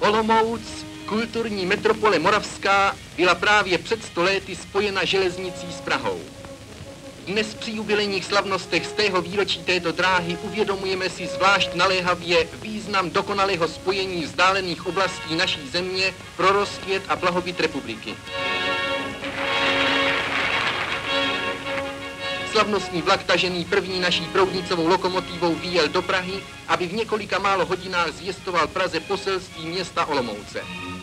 Olomouc, kulturní metropole moravská, byla právě před 100 lety spojena železnicí s Prahou. Dnes při jubilejních slavnostech z tého výročí této dráhy uvědomujeme si zvlášť naléhavě význam dokonalého spojení vzdálených oblastí naší země pro rozkvět a blahobyt republiky. Slavnostní vlak tažený první naší proudnicovou lokomotivou vyjel do Prahy, aby v několika málo hodinách zvěstoval Praze poselství města Olomouce.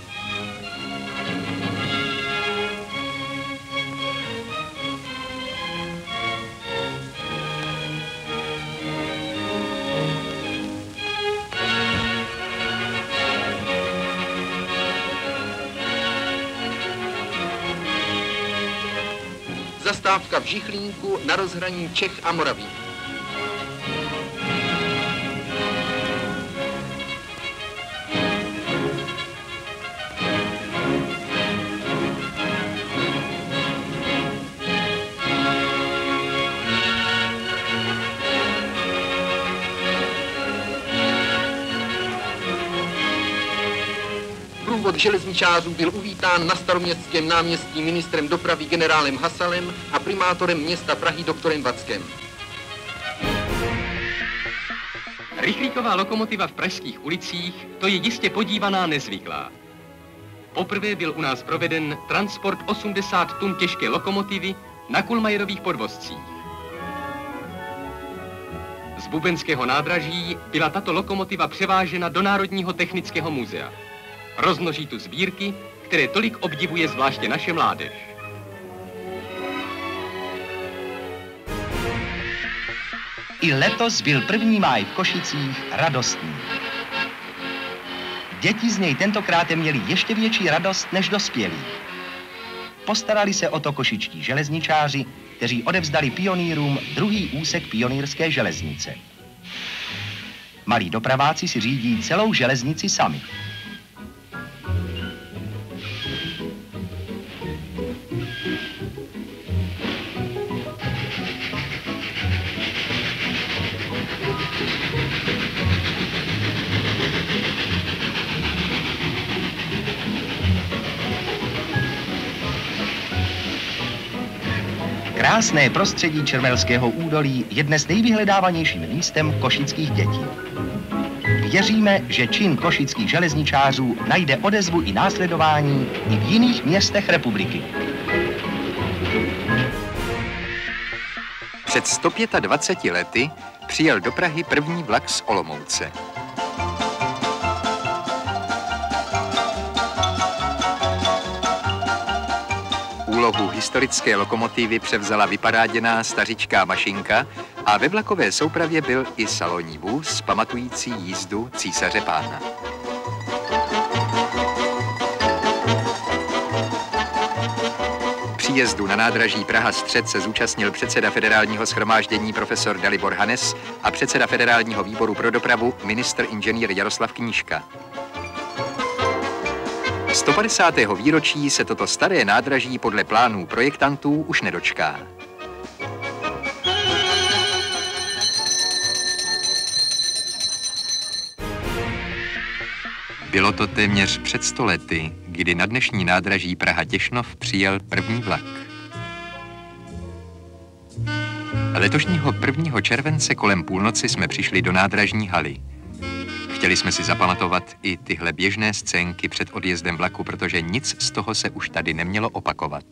Zastávka v Žichlínku na rozhraní Čech a Moravy. Průvod železničářů byl uvítán na Staroměstském náměstí ministrem dopravy generálem Hasalem a primátorem města Prahy doktorem Vackem. Rychlíková lokomotiva v pražských ulicích, to je jistě podívaná nezvyklá. Poprvé byl u nás proveden transport 80 tun těžké lokomotivy na Kulmajerových podvozcích. Z Bubenského nádraží byla tato lokomotiva převážena do Národního technického muzea. Rozmnoží tu sbírky, které tolik obdivuje zvláště naše mládež. I letos byl 1. máj v Košicích radostný. Děti z něj tentokrát měli ještě větší radost než dospělí. Postarali se o to košičtí železničáři, kteří odevzdali pionýrům druhý úsek pionýrské železnice. Malí dopraváci si řídí celou železnici sami. Krásné prostředí Čermelského údolí je dnes nejvyhledávanějším místem košických dětí. Věříme, že čin košických železničářů najde odezvu i následování i v jiných městech republiky. Před 125 lety přijel do Prahy první vlak z Olomouce. Úlohu historické lokomotivy převzala vyparáděná stařičká mašinka a ve vlakové soupravě byl i salonní vůz pamatující jízdu císaře pána. Příjezdu na nádraží Praha-Střed se zúčastnil předseda federálního shromáždění profesor Dalibor Hanes a předseda federálního výboru pro dopravu ministr inženýr Jaroslav Knížka. 150. výročí se toto staré nádraží podle plánů projektantů už nedočká. Bylo to téměř před 100 lety, kdy na dnešní nádraží Praha-Těšnov přijel první vlak. Letošního 1. července kolem půlnoci jsme přišli do nádražní haly. Chtěli jsme si zapamatovat i tyhle běžné scénky před odjezdem vlaku, protože nic z toho se už tady nemělo opakovat.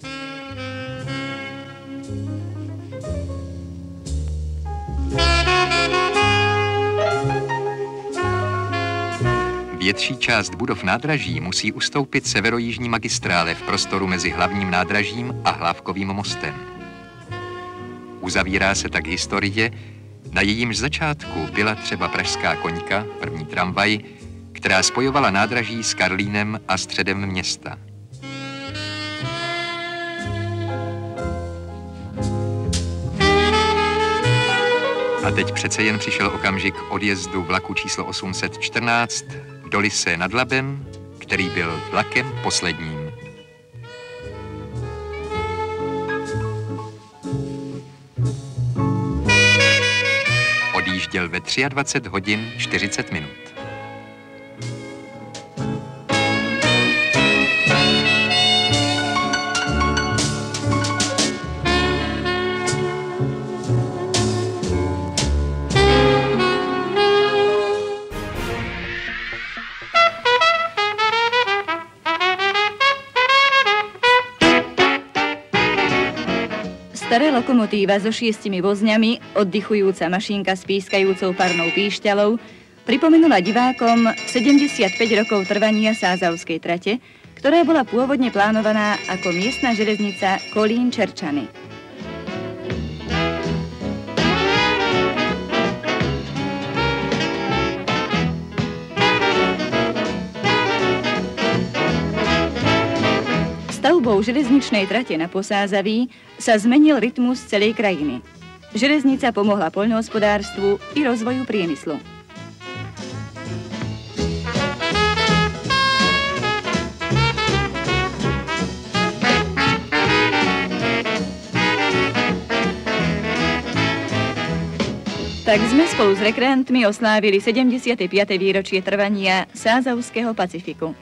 Větší část budov nádraží musí ustoupit severojižní magistrále v prostoru mezi hlavním nádražím a Hlávkovým mostem. Uzavírá se tak historie, na jejímž začátku byla třeba pražská koňka, první tramvaj, která spojovala nádraží s Karlínem a středem města. A teď přece jen přišel okamžik odjezdu vlaku číslo 814 do Lysé nad Labem, který byl vlakem posledním. Odjížděl ve 23 hodin 40 minut. lokomotíva so 6 vozňami, oddychujúca mašínka s pískajúcou parnou píšťalou, pripomenula divákom 75 rokov trvania Sázavskej trate, ktorá bola pôvodne plánovaná ako miestna železnica Kolín-Čerčany. Stavbou železničnej trate na Posázaví sa zmenil rytmus celej krajiny. Železnica pomohla poľnohospodárstvu i rozvoju priemyslu. Tak sme spolu s rekreantmi oslávili 75. výročie trvania Sázavského Pacifiku.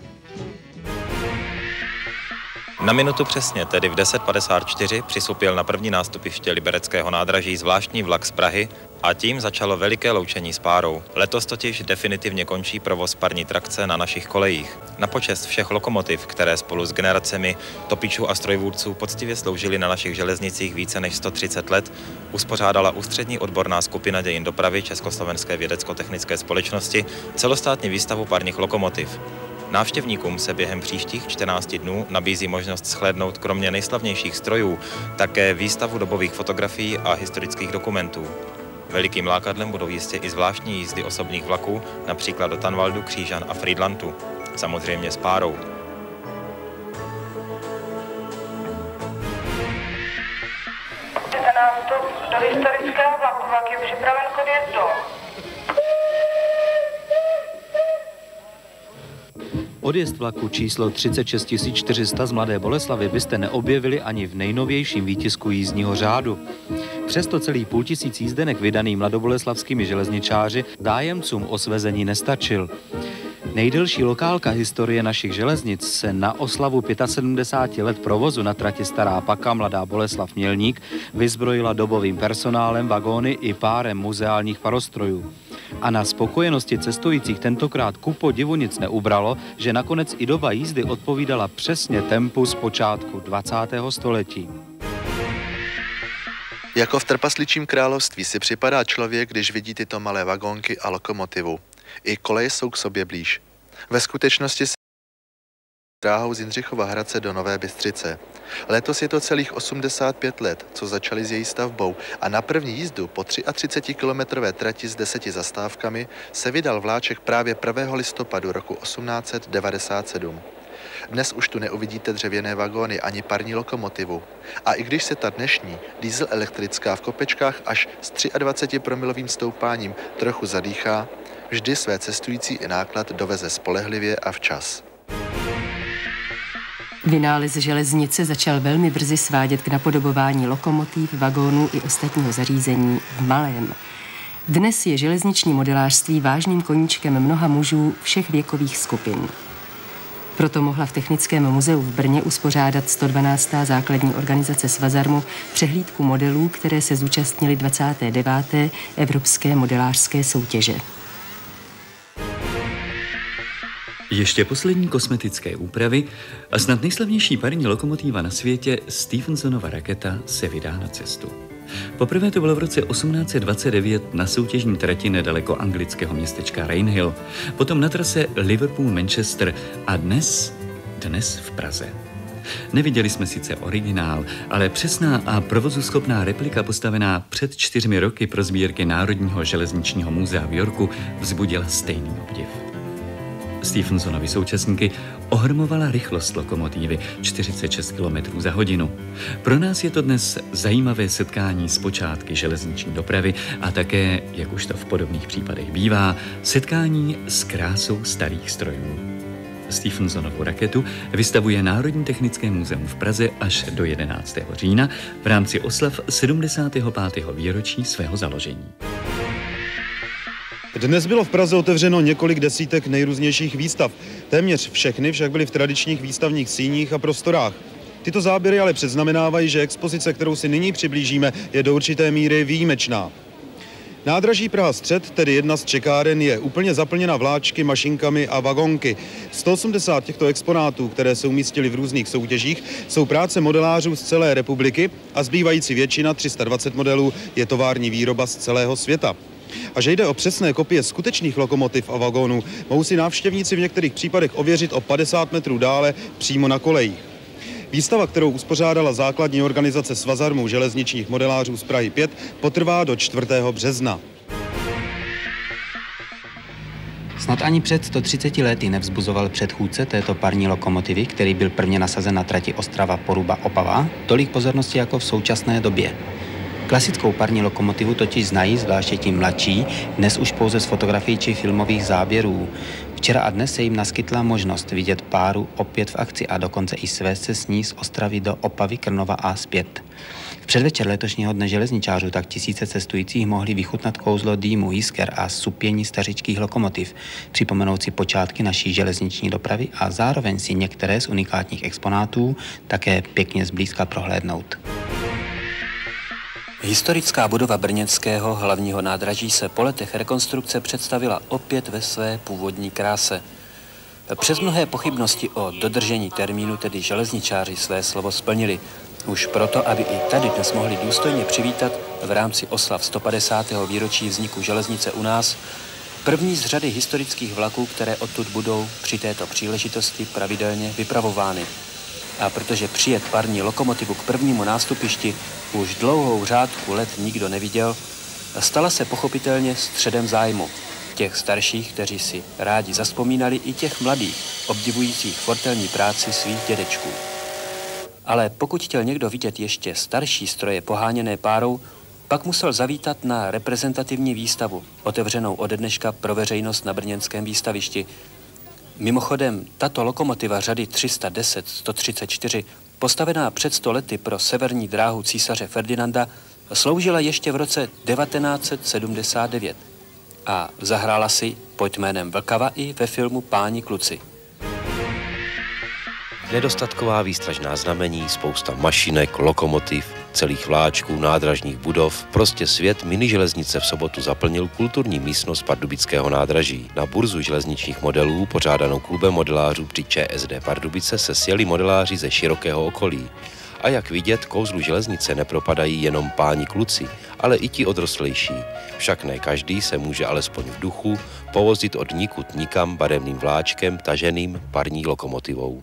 Na minutu přesně, tedy v 10:54, přisupěl na první nástupiště libereckého nádraží zvláštní vlak z Prahy a tím začalo veliké loučení s párou. Letos totiž definitivně končí provoz parní trakce na našich kolejích. Na počest všech lokomotiv, které spolu s generacemi topičů a strojvůdců poctivě sloužily na našich železnicích více než 130 let, uspořádala Ústřední odborná skupina dějin dopravy Československé vědecko-technické společnosti celostátní výstavu parních lokomotiv. Návštěvníkům se během příštích 14 dnů nabízí možnost shlédnout kromě nejslavnějších strojů také výstavu dobových fotografií a historických dokumentů. Velikým lákadlem budou jistě i zvláštní jízdy osobních vlaků, například do Tanvaldu, Křížan a Frýdlantu. Samozřejmě s párou. Nástup do historického vlaku. Vlak je připraven k odjezdu. Odjezd vlaku číslo 36 400 z Mladé Boleslavi byste neobjevili ani v nejnovějším výtisku jízdního řádu. Přesto celý 500 jízdenek vydaný mladoboleslavskými železničáři zájemcům o svezení nestačil. Nejdelší lokálka historie našich železnic se na oslavu 75 let provozu na trati Stará Paka Mladá Boleslav Mělník vyzbrojila dobovým personálem, vagóny i párem muzeálních parostrojů. A na spokojenosti cestujících tentokrát ku podivu nic neubralo, že nakonec i doba jízdy odpovídala přesně tempu z počátku 20. století. Jako v trpasličím království si připadá člověk, když vidí tyto malé vagónky a lokomotivu. I koleje jsou k sobě blíž. Ve skutečnosti se dráhou z Jindřichova Hradce do Nové Bystřice. Letos je to celých 85 let, co začali s její stavbou a na první jízdu po 33-kilometrové trati s 10 zastávkami se vydal vláček právě 1. listopadu roku 1897. Dnes už tu neuvidíte dřevěné vagóny ani parní lokomotivu. A i když se ta dnešní diesel elektrická v kopečkách až s 23-promilovým stoupáním trochu zadýchá, vždy své cestující i náklad doveze spolehlivě a včas. Vynález železnice začal velmi brzy svádět k napodobování lokomotiv, vagónů i ostatního zařízení v malém. Dnes je železniční modelářství vážným koníčkem mnoha mužů všech věkových skupin. Proto mohla v Technickém muzeu v Brně uspořádat 112. základní organizace Svazarmu přehlídku modelů, které se zúčastnily 29. Evropské modelářské soutěže. Ještě poslední kosmetické úpravy a snad nejslavnější parní lokomotíva na světě Stephensonova raketa se vydá na cestu. Poprvé to bylo v roce 1829 na soutěžní trati nedaleko anglického městečka Rainhill, potom na trase Liverpool-Manchester a dnes v Praze. Neviděli jsme sice originál, ale přesná a provozuschopná replika postavená před 4 roky pro sbírky Národního železničního muzea v Yorku vzbudila stejný obdiv. Stephensonovi současníky ohrmovala rychlost lokomotívy 46 km za hodinu. Pro nás je to dnes zajímavé setkání s počátky železniční dopravy a také, jak už to v podobných případech bývá, setkání s krásou starých strojů. Stephensonovu raketu vystavuje Národní technické muzeum v Praze až do 11. října v rámci oslav 75. výročí svého založení. Dnes bylo v Praze otevřeno několik desítek nejrůznějších výstav. Téměř všechny však byly v tradičních výstavních síních a prostorách. Tyto záběry ale předznamenávají, že expozice, kterou si nyní přiblížíme, je do určité míry výjimečná. Nádraží Praha Střed, tedy jedna z čekáren, je úplně zaplněna vláčky, mašinkami a vagonky. 180 těchto exponátů, které se umístily v různých soutěžích, jsou práce modelářů z celé republiky a zbývající většina, 320 modelů, je tovární výroba z celého světa. A že jde o přesné kopie skutečných lokomotiv a vagónů, mohou si návštěvníci v některých případech ověřit o 50 metrů dále přímo na kolejích. Výstava, kterou uspořádala základní organizace Svazarmu železničních modelářů z Prahy 5, potrvá do 4. března. Snad ani před 130 lety nevzbuzoval předchůdce této parní lokomotivy, který byl prvně nasazen na trati Ostrava-Poruba-Opava, tolik pozornosti jako v současné době. Klasickou parní lokomotivu totiž znají, zvláště ti mladší, dnes už pouze z fotografií či filmových záběrů. Včera a dnes se jim naskytla možnost vidět páru opět v akci a dokonce i svést se s ní z Ostravy do Opavy, Krnova a zpět. V předvečer letošního dne železničářů tak tisíce cestujících mohli vychutnat kouzlo dýmu, jisker a supění stařičkých lokomotiv, připomenout si počátky naší železniční dopravy a zároveň si některé z unikátních exponátů také pěkně zblízka prohlédnout. Historická budova brněnského hlavního nádraží se po letech rekonstrukce představila opět ve své původní kráse. Přes mnohé pochybnosti o dodržení termínu tedy železničáři své slovo splnili. Už proto, aby i tady dnes mohli důstojně přivítat v rámci oslav 150. výročí vzniku železnice u nás první z řady historických vlaků, které odtud budou při této příležitosti pravidelně vypravovány. A protože přijet parní lokomotivu k prvnímu nástupišti už dlouhou řádku let nikdo neviděl, stala se pochopitelně středem zájmu. Těch starších, kteří si rádi zazpomínali, i těch mladých, obdivujících fortelní práci svých dědečků. Ale pokud chtěl někdo vidět ještě starší stroje poháněné párou, pak musel zavítat na reprezentativní výstavu, otevřenou ode dneška pro veřejnost na brněnském výstavišti. Mimochodem, tato lokomotiva řady 310-134, postavená před 100 lety pro severní dráhu císaře Ferdinanda, sloužila ještě v roce 1979 a zahrála si pod jménem Vlkava i ve filmu Páni kluci. Nedostatková výstražná znamení, spousta mašinek, lokomotiv, celých vláčků, nádražních budov. Prostě svět miniželeznice v sobotu zaplnil kulturní místnost pardubického nádraží. Na burzu železničních modelů, pořádanou klubem modelářů při ČSD Pardubice, se sjeli modeláři ze širokého okolí. A jak vidět, kouzlu železnice nepropadají jenom páni kluci, ale i ti odrostlejší. Však ne každý se může alespoň v duchu povozit od nikud nikam barevným vláčkem taženým parní lokomotivou.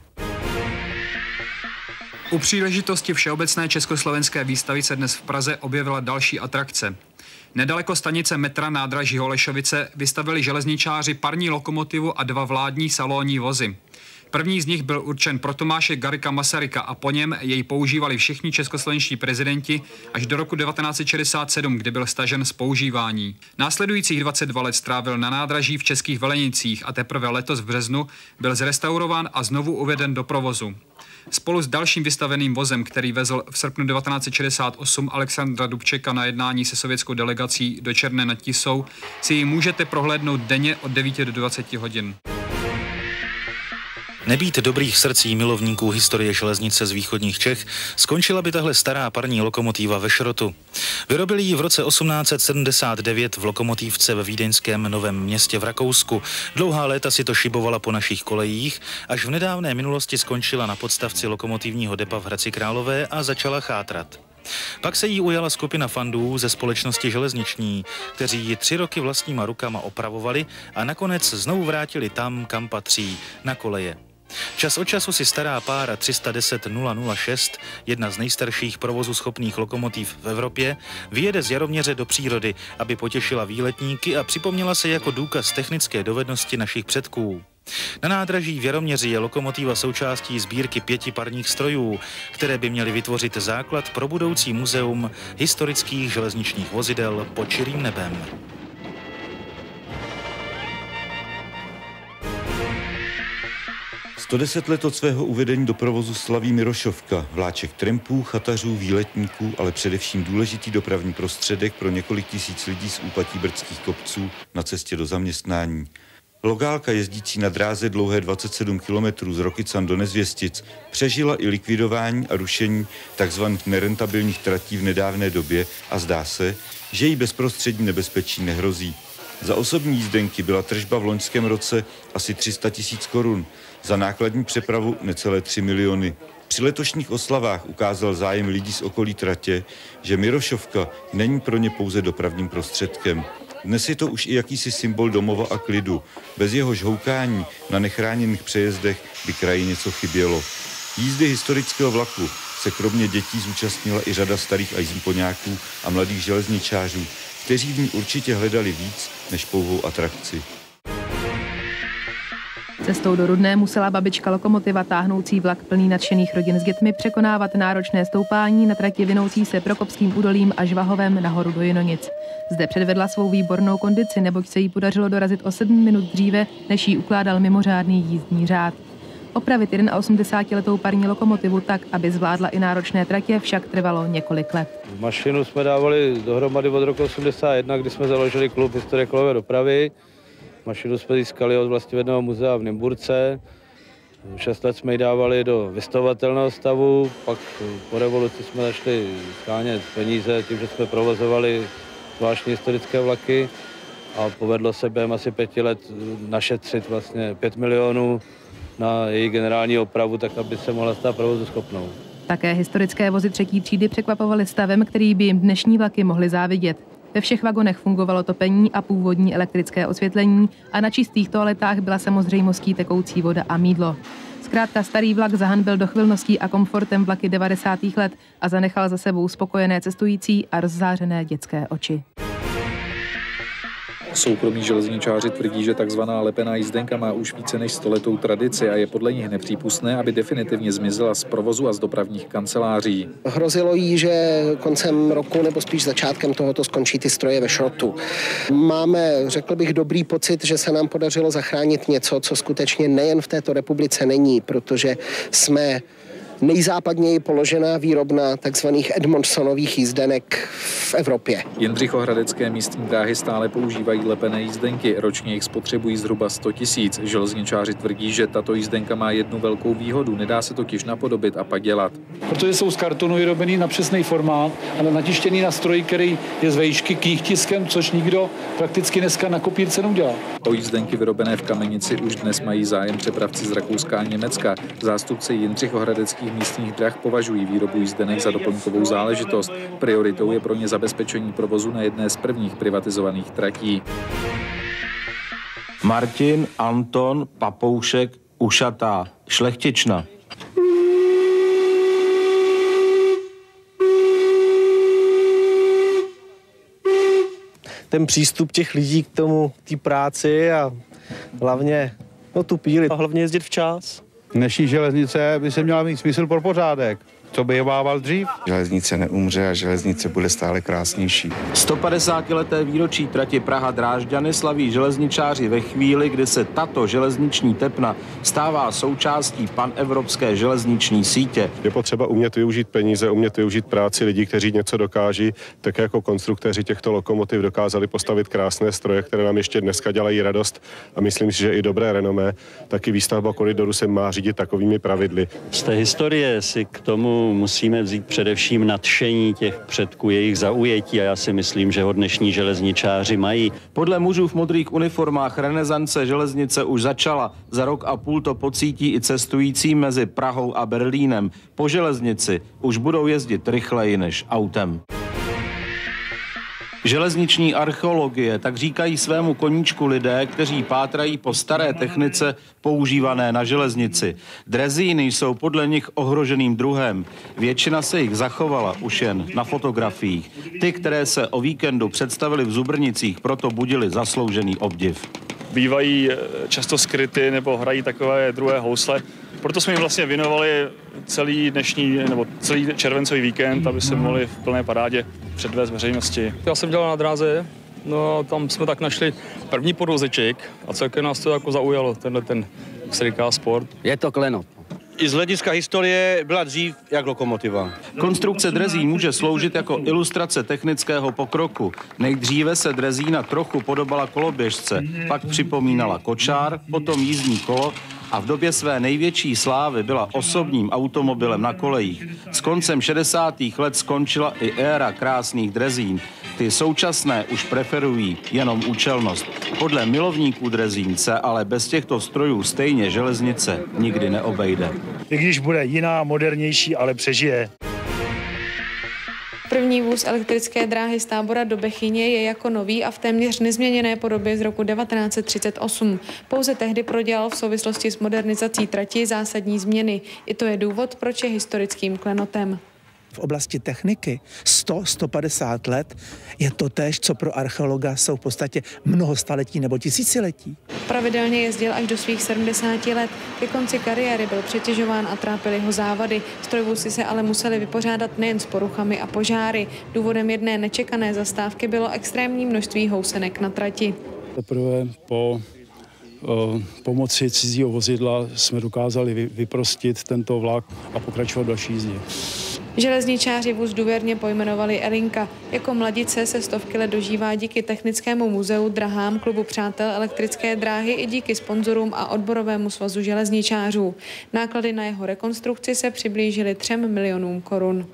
U příležitosti všeobecné československé výstavy se dnes v Praze objevila další atrakce. Nedaleko stanice metra nádraží Holešovice vystavili železničáři parní lokomotivu a 2 vládní salonní vozy. První z nich byl určen pro Tomáše Garrigua Masaryka a po něm jej používali všichni českoslovenští prezidenti až do roku 1967, kdy byl stažen z používání. Následujících 22 let strávil na nádraží v Českých Velenicích a teprve letos v březnu byl zrestaurován a znovu uveden do provozu. Spolu s dalším vystaveným vozem, který vezl v srpnu 1968 Alexandra Dubčeka na jednání se sovětskou delegací do Černé nad Tisou, si ji můžete prohlédnout denně od 9 do 20 hodin. Nebýt dobrých srdcí milovníků historie železnice z východních Čech, skončila by tahle stará parní lokomotíva ve šrotu. Vyrobili ji v roce 1879 v lokomotívce ve vídeňském Novém Městě v Rakousku. Dlouhá léta si to šibovala po našich kolejích, až v nedávné minulosti skončila na podstavci lokomotivního depa v Hradci Králové a začala chátrat. Pak se jí ujala skupina fandů ze společnosti železniční, kteří ji 3 roky vlastníma rukama opravovali a nakonec znovu vrátili tam, kam patří, na koleje. Čas od času si stará pára 310-006, jedna z nejstarších provozuschopných lokomotiv v Evropě, vyjede z Jaroměře do přírody, aby potěšila výletníky a připomněla se jako důkaz technické dovednosti našich předků. Na nádraží v Jaroměři je lokomotiva součástí sbírky 5 parních strojů, které by měly vytvořit základ pro budoucí muzeum historických železničních vozidel pod širým nebem. Sto 110 let od svého uvedení do provozu slaví Mirošovka, vláček trampů, chatařů, výletníků, ale především důležitý dopravní prostředek pro několik tisíc lidí z úpatí brdských kopců na cestě do zaměstnání. Lokálka jezdící na dráze dlouhé 27 km z Rokycan do Nezvěstic přežila i likvidování a rušení tzv. Nerentabilních tratí v nedávné době a zdá se, že jí bezprostřední nebezpečí nehrozí. Za osobní jízdenky byla tržba v loňském roce asi 300 000 korun, za nákladní přepravu necelé 3 miliony. Při letošních oslavách ukázal zájem lidí z okolí tratě, že Mirošovka není pro ně pouze dopravním prostředkem. Dnes je to už i jakýsi symbol domova a klidu. Bez jehož houkání na nechráněných přejezdech by kraji něco chybělo. Jízdy historického vlaku se kromě dětí zúčastnila i řada starých ajzmpoňáků a mladých železničářů, kteří v ní určitě hledali víc než pouhou atrakci. Cestou do Rudné musela babička lokomotiva táhnoucí vlak plný nadšených rodin s dětmi překonávat náročné stoupání na trati vinoucí se Prokopským údolím a Žvahovem nahoru do Jinonic. Zde předvedla svou výbornou kondici, neboť se jí podařilo dorazit o 7 minut dříve, než jí ukládal mimořádný jízdní řád. Opravit 81letou parní lokomotivu tak, aby zvládla i náročné tratě, však trvalo několik let. Mašinu jsme dávali dohromady od roku 81, kdy jsme založili klub historie kolové dopravy. Mašinu jsme získali od Vlastivědného muzea v Nymburce. 6 let jsme ji dávali do vystavovatelného stavu, pak po revoluci jsme začali shánět peníze tím, že jsme provozovali zvláštní historické vlaky a povedlo se během asi 5 let našetřit vlastně 5 milionů na její generální opravu, tak aby se mohla stát provozuschopnou. Také historické vozy 3. třídy překvapovaly stavem, který by jim dnešní vlaky mohly závidět. Ve všech vagonech fungovalo topení a původní elektrické osvětlení a na čistých toaletách byla samozřejmostí tekoucí voda a mýdlo. Zkrátka starý vlak zahanbil dochvilností a komfortem vlaky 90. let a zanechal za sebou spokojené cestující a rozzářené dětské oči. Soukromí železničáři tvrdí, že takzvaná lepená jízdenka má už více než 100letou tradici a je podle nich nepřípustné, aby definitivně zmizela z provozu a z dopravních kanceláří. Hrozilo jí, že koncem roku nebo spíš začátkem tohoto skončí ty stroje ve šrotu. Máme, řekl bych, dobrý pocit, že se nám podařilo zachránit něco, co skutečně nejen v této republice není, protože jsme nejzápadněji položená výrobna takzvaných Edmondsonových jízdenek v Evropě. Jindřichohradecké místní dráhy stále používají lepené jízdenky, ročně jich spotřebují zhruba 100 000. Železničáři tvrdí, že tato jízdenka má jednu velkou výhodu, nedá se totiž napodobit a padělat. Protože jsou z kartonu vyrobený na přesný formát, ale natištěný na stroji, který je z vejšky knihtiskem, což nikdo prakticky dneska na kopírce neudělá. O jízdenky vyrobené v Kamenici už dnes mají zájem přepravci z Rakouska a Německa. Zástupci jindřichohradeckých místních drah považují výrobu jízdenek za doplňkovou záležitost. Prioritou je pro ně zabezpečení provozu na jedné z prvních privatizovaných tratí. Martin, Anton, Papoušek, Ušatá, Šlechtična. Ten přístup těch lidí k tomu, k té práci a hlavně tu píli a hlavně jezdit včas. Dnešní železnice by se měla mít smysl pro pořádek. Co by je bával dřív? Železnice neumře a železnice bude stále krásnější. 150leté výročí trati Praha-Drážďany slaví železničáři ve chvíli, kdy se tato železniční tepna stává součástí panevropské železniční sítě. Je potřeba umět využít peníze, umět využít práci lidí, kteří něco dokáží, tak jako konstruktéři těchto lokomotiv dokázali postavit krásné stroje, které nám ještě dneska dělají radost a myslím si, že i dobré renomé, taky výstavba koridoru se má řídit takovými pravidly. Z té historie si k tomu musíme vzít především nadšení těch předků, jejich zaujetí a já si myslím, že ho dnešní železničáři mají. Podle mužů v modrých uniformách renesance železnice už začala. Za rok a půl to pocítí i cestující mezi Prahou a Berlínem. Po železnici už budou jezdit rychleji než autem. Železniční archeologie, tak říkají svému koníčku lidé, kteří pátrají po staré technice používané na železnici. Drezíny jsou podle nich ohroženým druhem. Většina se jich zachovala už jen na fotografiích. Ty, které se o víkendu představily v Zubrnicích, proto budili zasloužený obdiv. Bývají často skryty nebo hrají takové druhé housle. Proto jsme jim vlastně věnovali celý červencový víkend, aby se mohli v plné parádě předvést veřejnosti. Já jsem dělal na dráze, no a tam jsme tak našli první podvozeček a celkem nás to jako zaujalo, ten, jak se říká, sport. Je to klenot. I z hlediska historie byla dřív jak lokomotiva. Konstrukce drezín může sloužit jako ilustrace technického pokroku. Nejdříve se drezína trochu podobala koloběžce, pak připomínala kočár, potom jízdní kolo a v době své největší slávy byla osobním automobilem na kolejích. S koncem 60. let skončila i éra krásných drezín. Ty současné už preferují jenom účelnost. Podle milovníků drezín se ale bez těchto strojů stejně železnice nikdy neobejde. I když bude jiná, modernější, ale přežije. První vůz elektrické dráhy z Tábora do Bechyně je jako nový a v téměř nezměněné podobě z roku 1938. Pouze tehdy prodělal v souvislosti s modernizací trati zásadní změny. I to je důvod, proč je historickým klenotem. V oblasti techniky 100-150 let je to též, co pro archeologa jsou v podstatě mnoho staletí nebo tisíciletí. Pravidelně jezdil až do svých 70 let. Ke konci kariéry byl přetěžován a trápily ho závady. Strojvůzy se ale museli vypořádat nejen s poruchami a požáry. Důvodem jedné nečekané zastávky bylo extrémní množství housenek na trati. Teprve po pomoci cizího vozidla jsme dokázali vyprostit tento vlak a pokračovat v další jízdě. Železničáři vůz důvěrně pojmenovali Elinka. Jako mladice se stovky let dožívá díky Technickému muzeu, drahám, klubu přátel elektrické dráhy i díky sponzorům a odborovému svazu železničářů. Náklady na jeho rekonstrukci se přiblížily 3 milionům korun.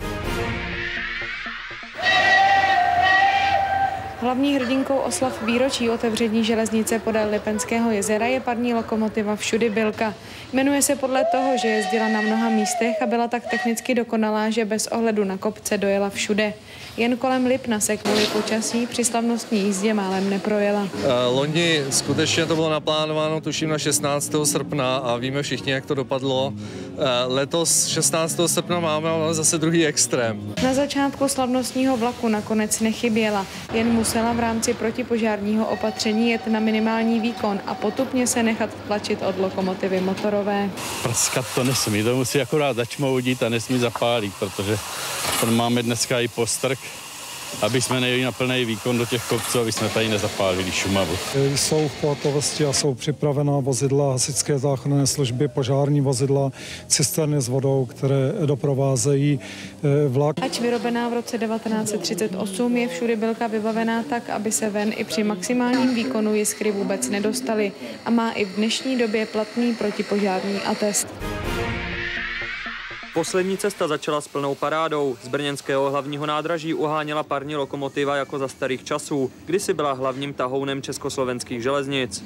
Hlavní hrdinkou oslav výročí otevření železnice podél Lipenského jezera je parní lokomotiva Všudybilka. Jmenuje se podle toho, že jezdila na mnoha místech a byla tak technicky dokonalá, že bez ohledu na kopce dojela všude. Jen kolem Lipna se kvůli počasí při slavnostní jízdě málem neprojela. Loni skutečně to bylo naplánováno, tuším, na 16. srpna a víme všichni, jak to dopadlo. Letos 16. srpna máme ale zase druhý extrém. Na začátku slavnostního vlaku nakonec nechyběla, jen musela v rámci protipožárního opatření jet na minimální výkon a potupně se nechat tlačit od lokomotivy motorové. Prskat to nesmí, to musí akorát začmoudit a nesmí zapálit, protože tam máme dneska i postrk, aby jsme nejeli na plný výkon do těch kopců, aby jsme tady nezapálili Šumavu. Jsou v pohotovosti a jsou připravená vozidla hasičské záchranné služby, požární vozidla, cisterny s vodou, které doprovázejí vlak. Ač vyrobená v roce 1938, je Všudybilka vybavená tak, aby se ven i při maximálním výkonu jiskry vůbec nedostaly a má i v dnešní době platný protipožární atest. Poslední cesta začala s plnou parádou. Z brněnského hlavního nádraží uháněla parní lokomotiva jako za starých časů, kdysi byla hlavním tahounem československých železnic.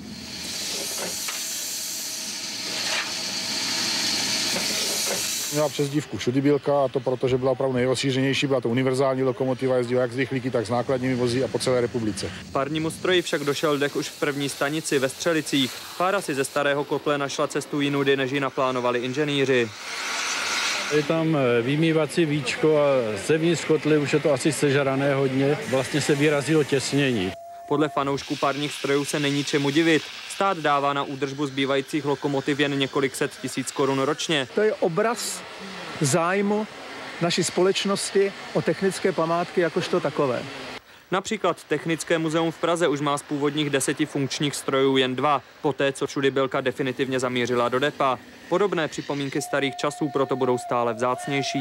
Měla přezdívku Všudybilka, a to proto, že byla opravdu nejrozšířenější, byla to univerzální lokomotiva, jezdila jak z rychlíky, tak s nákladními vozy a po celé republice. Parnímu stroji však došel dech už v první stanici ve Střelicích. Pára si ze starého kotle našla cestu jinudy, než ji naplánovali inženýři. Je tam vymývací víčko a zevnitř kotly už je to asi sežrané hodně, vlastně se vyrazilo těsnění. Podle fanoušků parních strojů se není čemu divit. Stát dává na údržbu zbývajících lokomotiv jen několik set tisíc korun ročně. To je obraz zájmu naší společnosti o technické památky jakožto takové. Například Technické muzeum v Praze už má z původních 10 funkčních strojů jen 2, poté co Všudybilka definitivně zamířila do depa. Podobné připomínky starých časů proto budou stále vzácnější.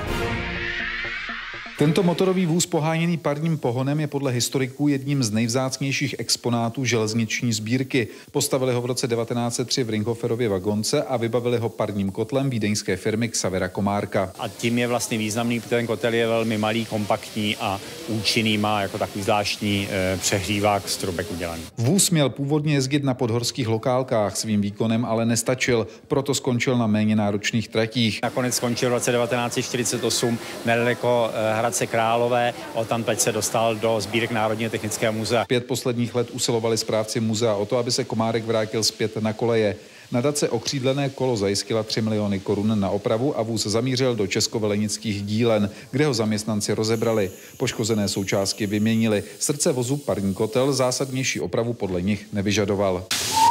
Tento motorový vůz poháněný parním pohonem je podle historiků jedním z nejvzácnějších exponátů železniční sbírky. Postavili ho v roce 1903 v Ringhoferově vagonce a vybavili ho parním kotlem vídeňské firmy Xavera Komárka. A tím je vlastně významný, protože ten kotel je velmi malý, kompaktní a účinný, má jako takový zvláštní přehřívák z trubek udělaný. Vůz měl původně jezdit na podhorských lokálkách, svým výkonem ale nestačil, proto skončil na méně náročných tratích. Nakonec skončil v roce 1948 nedaleko Hradce Králové, odtamtud se dostal do sbírek Národního technického muzea. 5 posledních let usilovali správci muzea o to, aby se Komárek vrátil zpět na koleje. Nadace Okřídlené kolo zajistila 3 miliony korun na opravu a vůz zamířil do Českovelenických dílen, kde ho zaměstnanci rozebrali. Poškozené součástky vyměnili. Srdce vozu parní kotel zásadnější opravu podle nich nevyžadoval.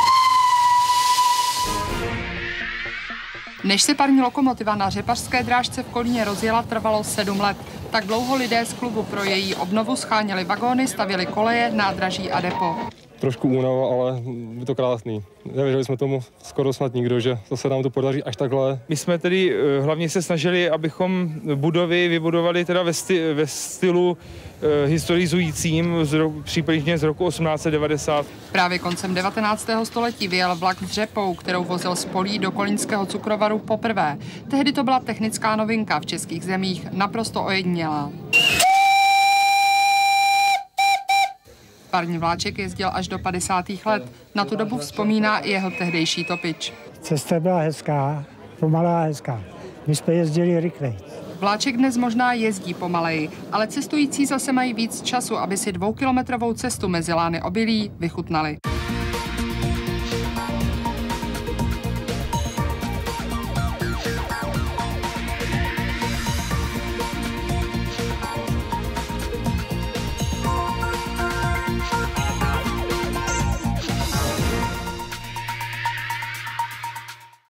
Než se parní lokomotiva na řepařské drážce v Kolíně rozjela, trvalo 7 let. Tak dlouho lidé z klubu pro její obnovu scháněli vagóny, stavěli koleje, nádraží a depo. trošku únava, ale je to krásný. Nevěřili jsme tomu skoro snad nikdo, že se nám to podaří až takhle. My jsme tedy hlavně se snažili, abychom budovy vybudovali teda ve stylu historizujícím případně z roku 1890. Právě koncem 19. století vyjel vlak s řepou, kterou vozil z polí do kolínského cukrovaru poprvé. Tehdy to byla technická novinka, v českých zemích naprosto ojedinělá. Parní vláček jezdil až do 50. let. Na tu dobu vzpomíná i jeho tehdejší topič. Cesta byla hezká, pomalá hezká. My jsme jezdili rychleji. Vláček dnes možná jezdí pomaleji, ale cestující zase mají víc času, aby si 2kilometrovou cestu mezi lány obilí vychutnali.